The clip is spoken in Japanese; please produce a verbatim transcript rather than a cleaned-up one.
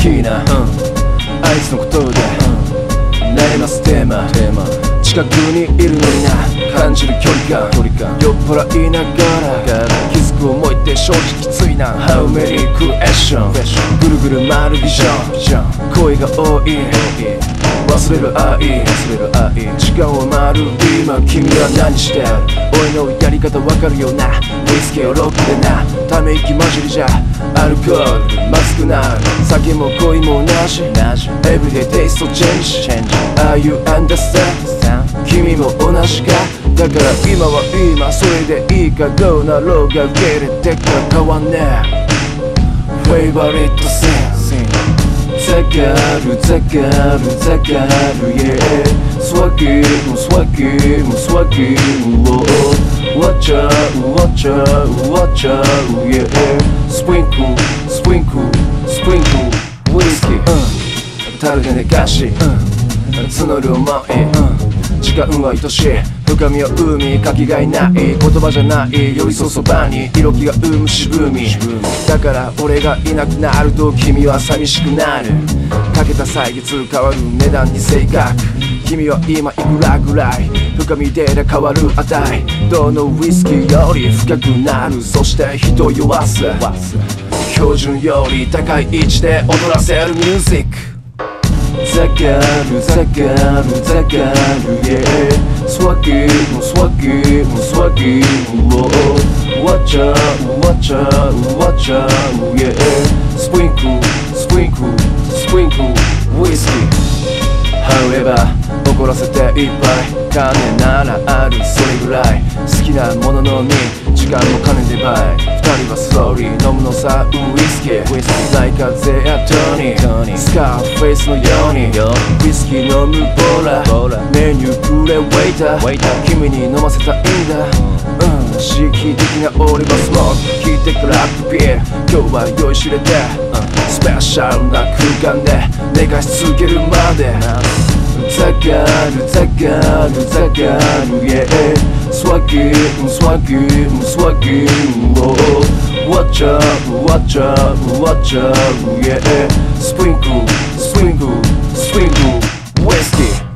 きな、うん、あいつのことで、うん、悩ますテーマ、テーマ近くにいるのにな感じる距離感、距離感酔っ払いながら気づく思いって正直きついな How many question ぐるぐる回るビジョン恋が多い忘れる愛忘れる愛時間を回る今君は何してる俺のやり方わかるよなウイスキーをロックでなため息混じりじゃアルコールまずくなる酒も恋も同じ Everyday taste change Are you understand 君も同じかだから今は今それでいいかどうなろうが受け入れてから変わんねえ Favorite scene ザガルザガルザガル Yeah スワギもスワギもスワギもワッチャウワッチャウワッチャウ Yeah スプリンクルスプリンクルスプリンクルウイスキー樽で寝かし募る思い時間は愛しい深みを生みかけがいない言葉じゃない寄り添うそばに色気が生む渋みだから俺がいなくなると君は寂しくなるかけた歳月変わる値段に正確君は今いくらぐらい深みで変わる値どのウイスキーより深くなるそして人を酔わす標準より高い位置で踊らせるミュージックザガルザガルザガル Yeah スワギもスワギもスワギもワッチャワッチャワッチャ Yeah スプリンクルスプリンクルスプリンクルウイスキー However 怒らせていっぱい金ならあるそれぐらい好きなもののみ時間も金で倍二人はスローリー飲むのさウイスキーlike a風やトニースカーフェイスのようにウイスキー飲むボーラメニューくれウェイター君に飲ませたいんだうん刺激的なオリバースモーク聞いてからクビー今日は酔いしれてスペシャルな空間で寝かし続けるまでザガルザガルザガル Yeah スワギースワギースワギーワッチャワッチャワッチャ Yeah スプリンクルスプリンクルスプリンクルウイスキー